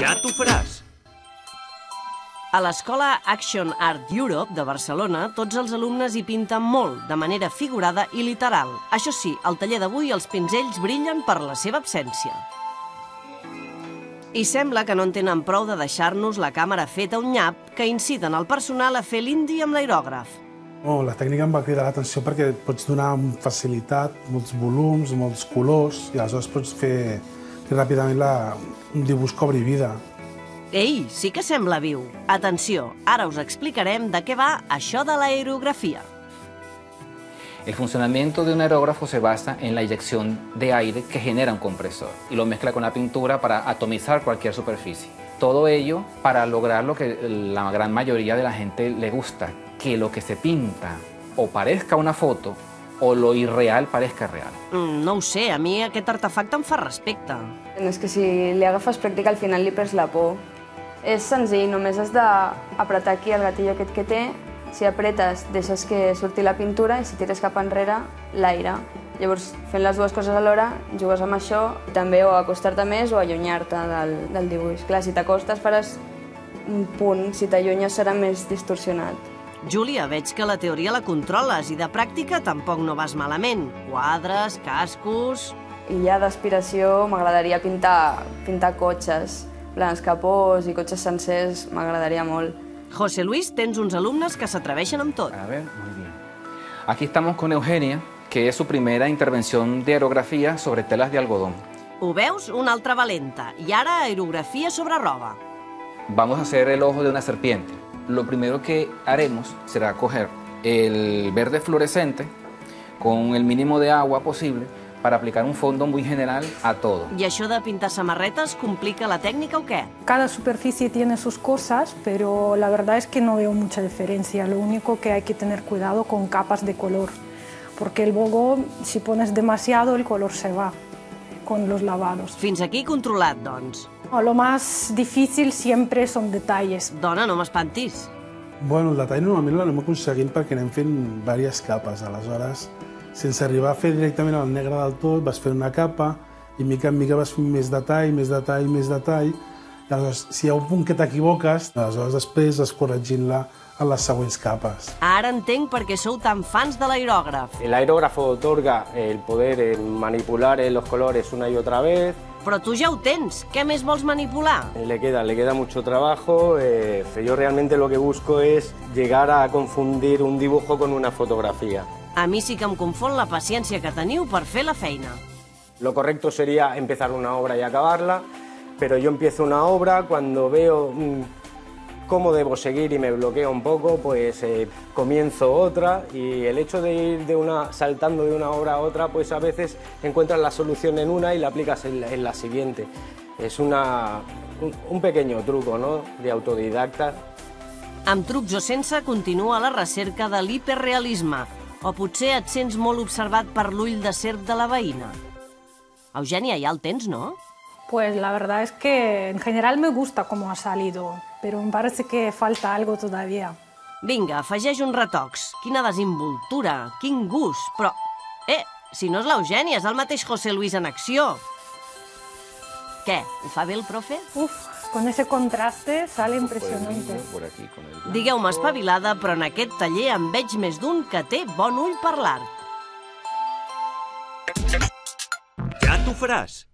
Ja t'ho faràs. A l'escola Action Art Europe de Barcelona, tots els alumnes hi pinten molt, de manera figurada i literal. Això sí, al taller d'avui els pinzells brillen per la seva absència. I sembla que no en tenen prou de deixar-nos la càmera feta un nyap que inciten el personal a fer l'indi amb l'aerògraf. La tècnica em va cridar l'atenció perquè pots donar amb facilitat molts volums, molts colors, i aleshores pots fer ràpidament un dibuix que obri vida. Ei, sí que sembla viu. Atenció, ara us explicarem de què va això de l'aerografia. El funcionamiento de un aerógrafo se basa en la inyección de aire que genera un compresor y lo mezcla con la pintura para atomizar cualquier superficie. Todo ello para lograr lo que la gran mayoría de la gente le gusta, que lo que se pinta o parezca una foto o lo irreal parezca real. No ho sé, a mi aquest artefacte em fa respecte. És que si li agafes pràctica al final li perds la por. És senzill, només has d'apretar aquí el gatillo aquest que té. Si apretes, deixes que surti la pintura i si tires cap enrere, l'aire. Llavors, fent les dues coses alhora, jugues amb això, també o acostar-te més o allunyar-te del dibuix. Clar, si t'acostes faràs un punt, si t'allunyes serà més distorsionat. Júlia, veig que la teoria la controles i de pràctica tampoc no vas malament. Quadres, cascos... I ja d'aspiració m'agradaria pintar cotxes, plans capós i cotxes sencers m'agradaria molt. José Luis, tens uns alumnes que s'atreveixen amb tot. A ver, muy bien. Aquí estamos con Eugenia, que es su primera intervención de aerografía sobre telas de algodón. Ho veus? Una altra valenta. I ara aerografia sobre roba. Vamos a hacer el ojo de una serpiente. Lo primero que haremos será coger el verde fluorescente con el mínimo de agua posible para aplicar un fondo muy general a todo. I això de pintar samarretes complica la tècnica o què? Cada superficie tiene sus cosas, pero la verdad es que no veo mucha diferencia. Lo único que hay que tener cuidado con capas de color, porque el bogo, si pones demasiado, el color se va con los lavados. Fins aquí controlat, doncs. Lo más difícil siempre son detalles. Dona, no m'espantis. El detall normalment l'anem aconseguint perquè anem fent diverses capes. Aleshores, sense arribar a fer directament el negre del tot, vas fent una capa i mica en mica vas fent més detall, més detall, més detall. I aleshores, si hi ha un punt que t'equivoques, aleshores després vas corregint-la en les següents capes. Ara entenc per què sou tan fans de l'aerògraf. El aerógrafo otorga el poder manipular los colores una y otra vez. Però tu ja ho tens. Què més vols manipular? Le queda mucho trabajo. Yo realmente lo que busco es llegar a confundir un dibujo con una fotografía. A mi sí que em confon la paciència que teniu per fer la feina. Lo correcto sería empezar una obra y acabarla, pero yo empiezo una obra, cuando veo cómo debo seguir y me bloqueo un poco, pues comienzo otra, y el hecho de ir saltando de una obra a otra, pues a veces encuentras la solución en una y la aplicas en la siguiente. Es un pequeño truco, ¿no?, de autodidacta. Amb trucs o sense, continua la recerca de l'hiperrealisme. O potser et sents molt observat per l'ull de serp de la veïna. Eugènia, ja el tens, no? Pues la verdad es que en general me gusta cómo ha salido, pero me parece que falta algo todavía. Vinga, afegeix uns retocs. Quina desinvoltura, quin gust, però... si no és l'Eugènia, és el mateix José Luis en acció. Què, ho fa bé el profe? Con ese contraste sale impresionante. Digueu-me espavilada, però en aquest taller en veig més d'un que té bon ull per l'art. Ja t'ho faràs.